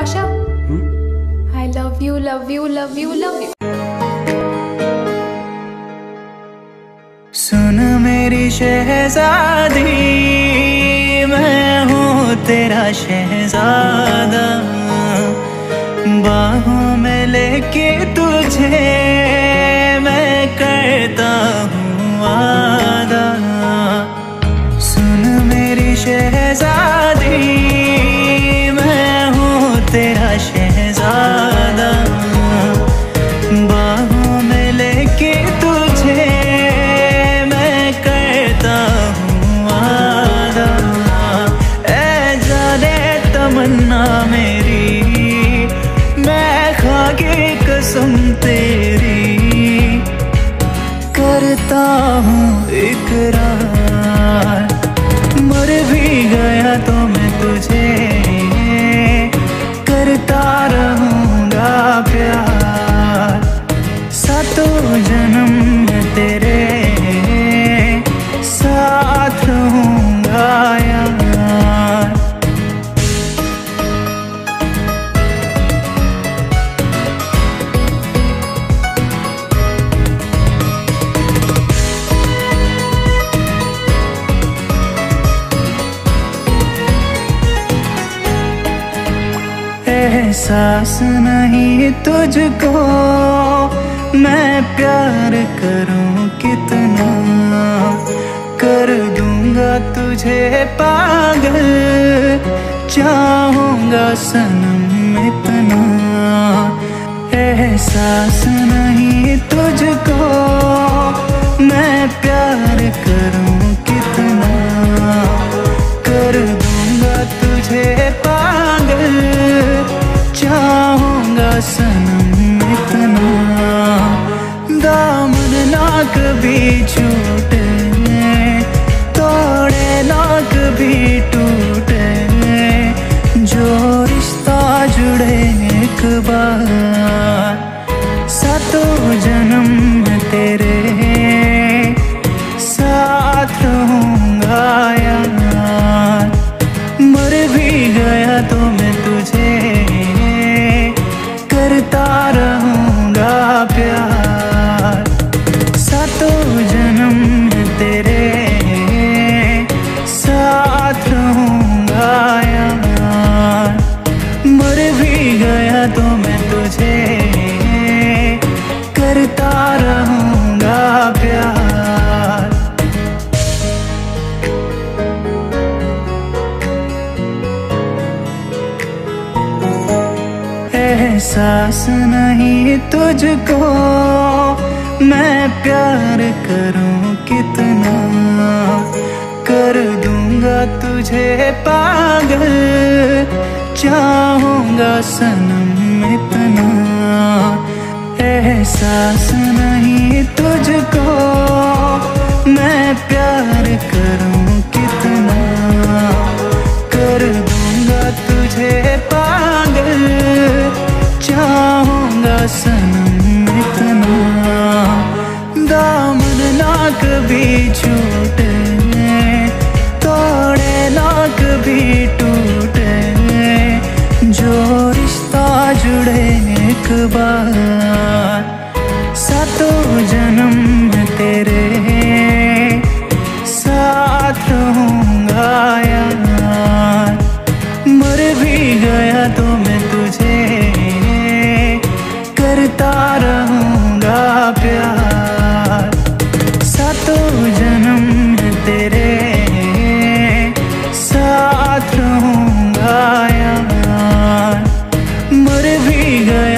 Asha, I love you love you love you love you. सुन मेरी शहजादी, मैं हूँ तेरा शहजादा, बाहों में लेके तुझे मैं करता हूँ वादा। सुन मेरी शहजादी, मैं हूँ तेरा शहजादा, बाहों में लेके तुझे मैं करता हूँ वादा। ऐ जाने तमन्ना मेरी, मैं खाके कसम तेरी करता हूँ इकरार। मर भी गया तो मैं तुझे करता रहूँगा प्यार। सातों जन्म में तेरे साथ रहूँगा यार। एहसास नहीं तुझको मैं प्यार करूं कितना, कर दूंगा तुझे पागल, चाहूंगा सनम इतना। एहसास नहीं तुझको मैं प्यार करूं कितना, कर दूंगा तुझे पागल, चाहूंगा सनम इतना। दामन ना कभी छूटे, तोड़े ना कभी टूटे, जो रिश्ता जुड़े एक बार। सातों जन्म में तेरे साथ रहूंगा यार। मर भी गया तो मैं तुझे करता रहूँगा प्यार। सातों जन्म में तेरे साथ रहूँगा यार। मर भी गया तो मैं तुझे करता रहूँगा प्यार। एहसास नहीं तुझको मैं प्यार करूं कितना, कर दूंगा तुझे पागल, चाहूंगा सनम इतना। एहसास नहीं तुझको मैं प्यार करूं कितना, कर दूंगा तुझे पागल, चाहूंगा सनम इतना। दामन ना कभी छूटे, तोड़े ना कभी टूटे, जो रिश्ता जुड़े एक बार। सातों जन्म में तेरे साथ रहूँगा यार। मर भी गया तो मैं तुझे करता रहूँगा प्यार। सातों जन्म में तेरे साथ रहूँगा यार। मर भी गया